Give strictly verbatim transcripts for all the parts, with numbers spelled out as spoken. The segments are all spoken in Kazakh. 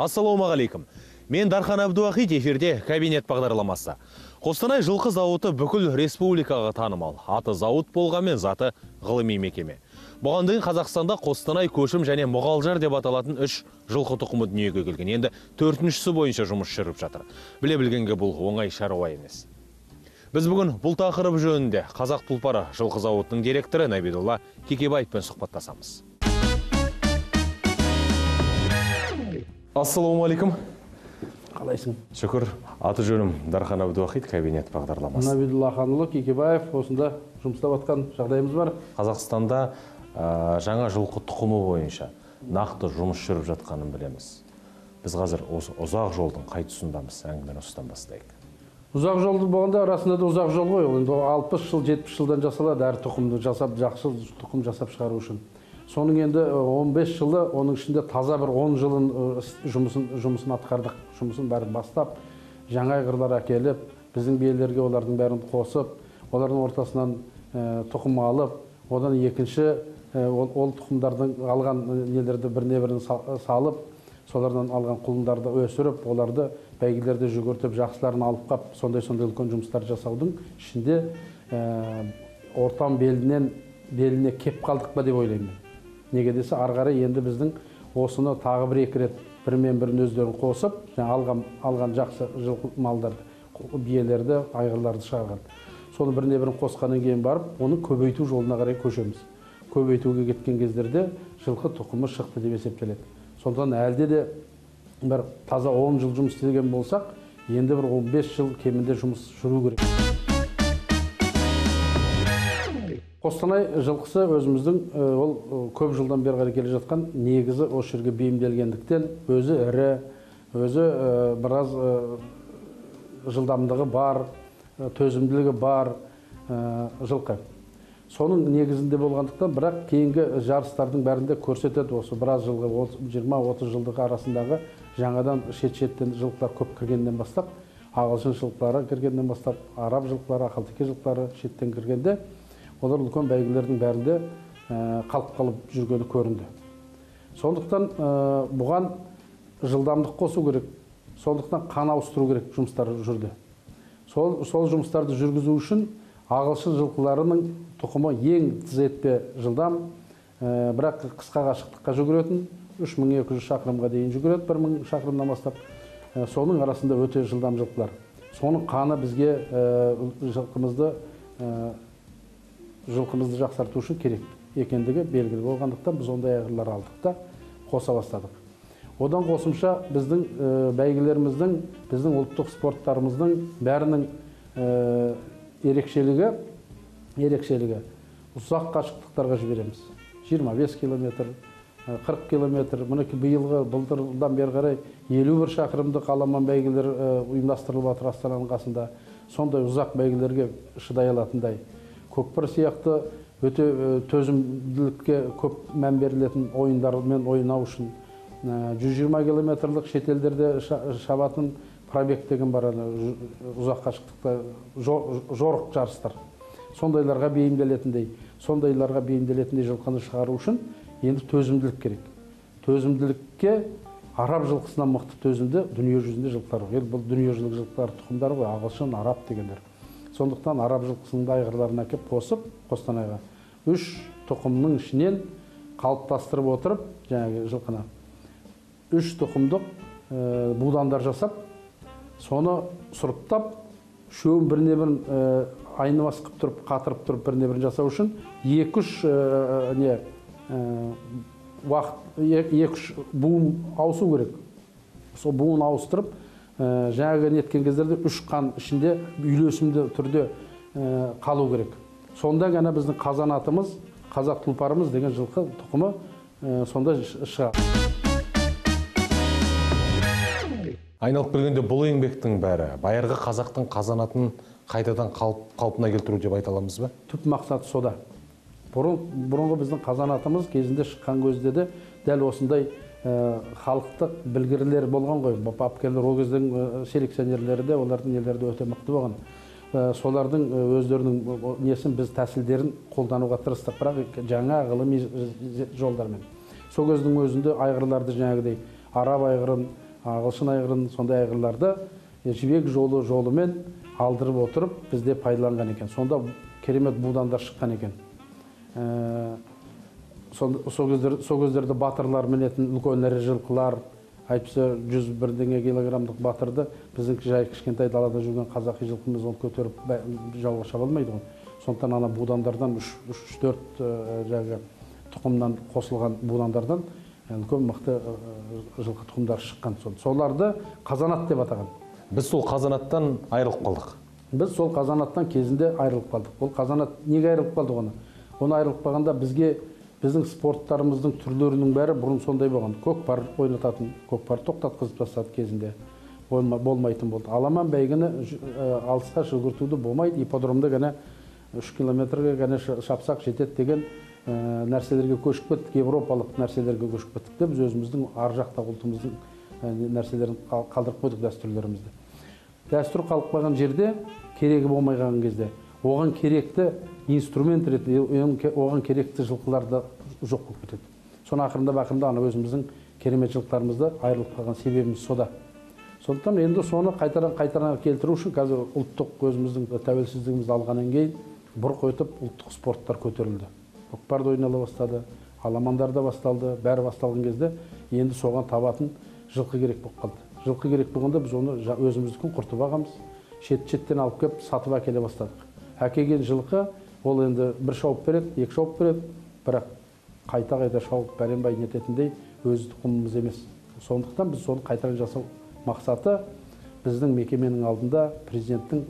Ассалаумағалейкум. Мен Дархан Абдуахит, эфирде кабинет бағдарламасы. Қостанай жылқы зауыты бүкіл республикаға танымал. Аты зауыт болғанмен заты ғылыми мекеме. Бұған дейін Қазақстанда Қостанай, Көшім және Мұғалжар деп аталатын үш жылқы тұқымы дүниеге келген. Енді төртіншісі бойынша жұмыс жүріп жатыр. Біле білгенге бұл оңай шаруа емес. Біз бүгін бұл тақырып жөнінде Қазақ тұлпары жылқы зауытының директоры Набидулла Кекебаевпен сұхбаттасамыз. Ассалаумағалейкум. Қалайсың? Шүкір. Аты жөнім Дархан Абдуахит, кабинет бағдарламасы. Набидулла Ханұлы Кекебаев, осында жұмыстап атқан жағдайымыз бар. Қазақстанда ә, жаңа жылқы тұқымы бойынша нақты жұмыс жүріп жатқанын білеміз. Біз қазір ұзақ жолдың қай тұсындамыз? Әңгімені осыдан бастайық. Ұзақ жолды болғанда арасында да ұзақ жол ғой. Енді алпыс жыл, жетпіс жылдан жасалады әр тұқымды жасап, жақсы тұқым жасап шығару үшін. Соның енді он бес жылы, оның ішінде таза бір он жылын жұмысын, жұмысын атқардық. Жұмысын бәрін бастап, жаңа айғырлар әкеліп, біздің биелерге олардың бәрін қосып, олардың ортасынан ә, тұқым алып, одан екінші ә, ол, ол тұқымдардың алған нелерді біріне бірін салып, солардан алған құлындарды өсіріп, оларды бәйгелерді жүгіртіп, жақсыларын алып қап, сондай-сондай үлкен жұмыстар жасаудың ішінде ә, ортан белінен беліне кеп қалдық ба деп ойлаймын. Неге десе, ары қарай енді біздің осыны тағы бір екі рет бірімен бірін өздерін қосып, алған, алған жақсы жылқы малдарды, биелерді, айғырларды шығарған. Соны біріне бірін қосқаннан кейін барып, оны көбейту жолына қарай көшеміз. Көбейтуге кеткен кездерде жылқы тұқымы шықты деп есептеледі. Сондықтан әлде де бір таза он жыл жұмыс істеген болсақ, енді бір он бес жыл кемінде жұмыс жүру керек. Қостанай жылқысы өзіміздің ол көп жылдан бері қарай келе жатқан негізі осы жерге бейімделгендіктен өзі ірі, өзі біраз жылдамдығы бар, төзімділігі бар жылқы. Соның негізінде болғандықтан, бірақ кейінгі жарыстардың бәрінде көрсетеді осы біраз жылғы жиырма отыз жылдығы арасындағы жаңадан шет-шеттен жылқылар көп кіргеннен бастап, ағылшын жылқылары кіргеннен бастап, араб жылқылары, ақалтеке жылқылары шеттен кіргенде, олар үлкен бәйгелердің бәрінде қалып қалып жүргені көрінді. Сондықтан бұған жылдамдық қосу керек, сондықтан қан ауыстыру керек жұмыстар жүрді. Сол, сол жұмыстарды жүргізу үшін ағылшын жылқыларының тұқымы ең тыз етпе жылдам, бірақ қысқа қашықтыққа жүгіретін, үш мың екі жүз шақырымға дейін жүгіреді, бір мың шақырымнан бастап. Соның арасында өте жылдам жылқылар. Соның қаны бізге жылқымызды жылқымызды жақсарту үшін керек екендігі белгілі болғандықтан біз ондай айғырлар алдық та қоса бастадық. Одан қосымша біздің бәйгелеріміздің, біздің ұлттық спорттарымыздың бәрінің ерекшелігі, ерекшелігі ұзақ қашықтықтарға жібереміз. жиырма бес километр, қырық километр, мінеки биылғы былтырдан бері қарай елу бір шақырымдық аламан бәйгелер ұйымдастырылып жатыр Астананың қасында. Сондай ұзақ бәйгелерге шыдай алатындай. Көкпар сияқты өте төзімділікке көп мән берілетін ойындармен ойнау үшін жүз жиырма километрлік шетелдерде шабатын пробег деген бар, ұзақ қашықтықта жорық жарыстар. Сондайларға бейімделетіндей, сондайларға бейімделетіндей жылқыны шығару үшін енді төзімділік керек. Төзімділікке араб жылқысынан мықты төзімді дүние жүзінде жылқылар бар. Бұл дүние жүзілік жылқылар тұқымдары ғой, ағылшын, араб дегендер. Сондықтан араб жылқысының да айғырларына кеп қосып, Қостанайға үш тұқымның ішінен қалыптастырып отырып, жаңағы жылқына үш тұқымдық будандар жасап, соны сұрыптап, үшеуін біріне бірін айнымас қып тұрып, қатырып тұрып біріне бірін жасау үшін екі-үш не уақыт, екі-үш буын ауысу керек. Сол буын ауыстырып, жаңағы неткен кездерде үш қан ішінде үйлесімді түрде қалу керек. Сонда ғана біздің қазанатымыз, қазақ тұлпарымыз деген жылқы тұқымы сонда шығады. Айналып келгенде бұл еңбектің бәрі байырғы қазақтың қазанатын қайтадан қалпына келтіру деп айта аламыз ба? Түп мақсаты сода. Бұрынғы біздің қазанатымыз кезінде шыққан көзде де дәл осындай халықтық білгірлер болған ғой. Бапкерлер ол кездің селекционерлері де, олардың нелері өте мықты болған. Солардың өздерінің несін біз тәсілдерін қолдануға тырыстық, бірақ жаңа ғылыми жолдармен. Сол кездің өзінде айғырларды жаңағыдай араб айғырын, ағылшын айғырын, сондай айғырларды жібек жолы жолымен алдырып отырып бізде пайдаланған екен. Сонда керемет будандар шыққан екен. Сол кездерде батырлар мінетін үлкен ірі жылқылар, айтпаса жүз бірдеңе килограммдық батырды біздің жай кішкентай далада жүрген қазақи жылқымыз оны көтеріп жауға шаба алмайды ғой. Сондықтан ана будандардан үш төрт жағы тұқымнан қосылған будандардан үлкен мықты жылқы тұқымдары шыққан. Соларды қазанат деп атаған. Біз сол қазанаттан айырылып қалдық. Біз сол қазанаттан кезінде айырылып қалдық. Ол қазанат неге айырылып қалдық оны? Оны айырылып қалғанда бізге біздің спорттарымыздың түрлерінің бәрі бұрын сондай болған. Көкпар ойнататын, көкпар тоқтатқызып тастады кезінде. Болмайтын болды. Аламан бәйгіні алысқа жүгіртуді болмайды. Ипподромда ғана үш километрге ғана шапсақ жетеді деген нәрселерге көшіп кеттік. Европалық нәрселерге көшіп кеттік те біз өзіміздің ар жақта ұлтымыздың нәрселерін қалдырып қойдық, дәстүрлерімізді. Дәстүр қалып қалған жерде, керегі болмай қалған кезде, оған керекті инструмент ретінде, оған керекті жылқыларды жоқ болып кетеді. Соны ақырында бақырында ана өзіміздің керемет жылқыларымызды айырылып қалған себебіміз сода. Сондықтан енді соны қайтадан қайтадан келтіру үшін қазір ұлттық өзіміздің тәуелсіздігімізді алғаннан кейін бұрқ өтіп ұлттық спорттар көтерілді. Көкпар ойнала бастады, аламандар да басталды, бәрі басталған кезде енді соған табатын жылқы керек болып қалды. Жылқы керек болғанда біз оны өзіміздікін құртып ағамыз, шет-шеттен алып кеп сатып әкеле бастадық. Әкелген жылқы ол енді бір шауып береді, екі шауып береді, бірақ қайта-қайта шауып бәленбай нететіндей өз тұқымымыз емес. Сондықтан біз соны қайтадан жасау мақсаты біздің мекеменің алдында президенттің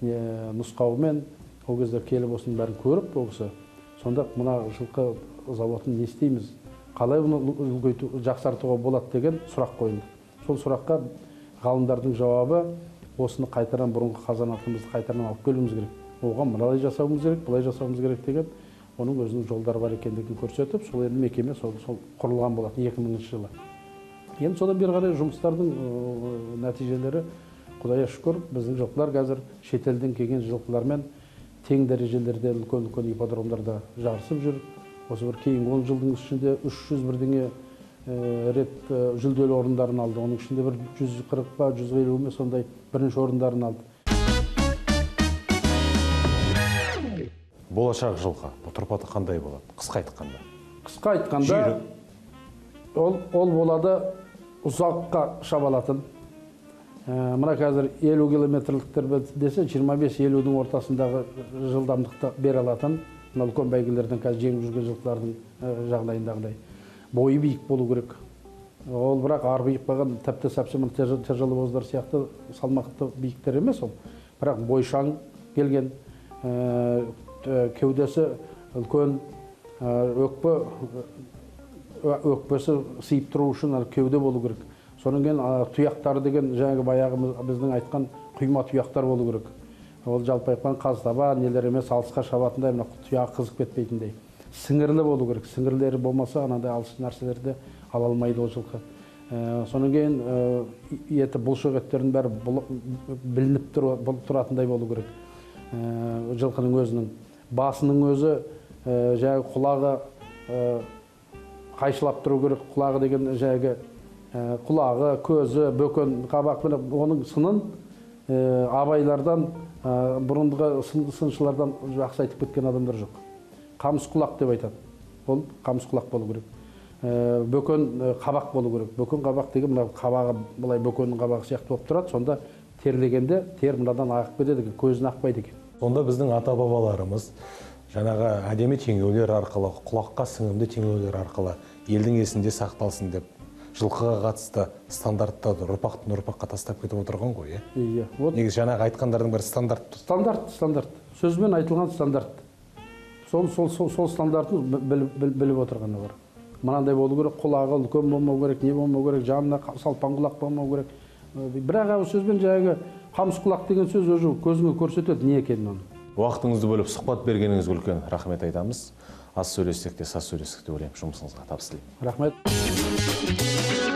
нұсқауымен ол кезде келіп осының бәрін көріп, ол кісі сонда мына жылқы заводын не істейміз, қалай оны жақсартуға болады деген сұрақ қойылды. Сол сұраққа ғалымдардың жауабы осыны қайтадан бұрынғы қазанатымызды қайтадан алып келуіміз керек. Оған мыналай жасауымыз керек, былай жасауымыз керек деген оның өзінің жолдары бар екендігін көрсетіп, сол енді мекеме сол құрылған болады екі мыңыншы жылы. Енді содан бері қарай жұмыстардың нәтижелері Құдайға шүкір, біздің жылқылар қазір шетелден келген жылқылармен тең дәрежелерде үлкен-үлкен ипподромдарда жарысып жүр. Осы бір кейінгі он жылдың ішінде үш жүз бірдеңе рет жүлделі орындарын алды. Оның ішінде бір жүз қырық па, жүз елу ме сондай бірінші орындарын алды. Болашақ жылқы, бұл тұрпаты қандай болады? Қысқа айтқанда. Қысқа айтқанда ол болады ұзаққа шабалатын. Мына қазір елу километрліктер десе, жиырма бес елудің ортасындағы жылдамдықты бере алатын, үлкен бәйгелерден қазір жеңіп жүрген жылқылардың жағдайындағыдай. Бойы биік болу керек. Ол бірақ ар биік болған тіпті сәпсімен тяжелы боздар сияқты салмақты биіктер емес ол. Бірақ бойшаң келген, кеудесі үлкен, өкпе өкпесі сыйып тұру үшін кеуде болу керек. Содан кейін тұяқтары деген жаңағы баяғы біздің айтқан құйма тұяқтар болу керек. Ол жалпы айтқан қазтаба нелер емес, алысқа шабатындай, мына тұяғы қызып кетпейтіндей. Сіңірлі болу керек. Сіңірлері болмаса, анандай алыс нәрселерді ала алмайды ол жылқы. Содан кейін еті бұлшық еттердің бәрі білініп тұратындай болу керек. Жылқының өзінің басының өзі жаңағы құлағы қайшылап тұру керек. Құлағы деген жаңағы құлағы, көзі, бөкен, қабақ, оның сынын абайлардан, бұрынғы сыншылардан жақсы айтып кеткен адамдар жоқ. Қамыс құлақ деп айтады. Ол қамыс құлақ болу керек. Бөкен қабақ болу керек. Бөкен қабақ деген мына қабағы былай бөкеннің қабағы сияқты болып тұрады. Сонда терлегенде тер мынадан ағып кетеді екен, көзін ақпайды екен. Сонда біздің ата-бабаларымыз жаңағы әдемі теңеулер арқылы, құлаққа сіңімді теңеулер арқылы елдің есінде сақталсын деп жылқыға қатысты стандарттарды ұрпақтан ұрпаққа тастап кетіп отырған ғой, е? Иә. Негізі жаңағы айтқандардың бәрі стандарт. Стандарт, стандарт. Сөзбен айтылған стандарт. Сол стандартын біліп отырғаны бар. Мынандай болу керек, құлағы үлкен болмау керек, не болмау керек, жанына салпан құлақ болмау керек. Бірақ ауыз сөзбен жаңағы қамыс құлақ деген сөз өзі көзіңе көрсетеді не екенін оны. Уақытыңызды бөліп сұхбат бергеніңізге үлкен рахмет айтамыз. Аз сөйлессек те, саз сөйлессек те ойлаймын. Жұмысыңызға табыс тілеймін. Рахмет.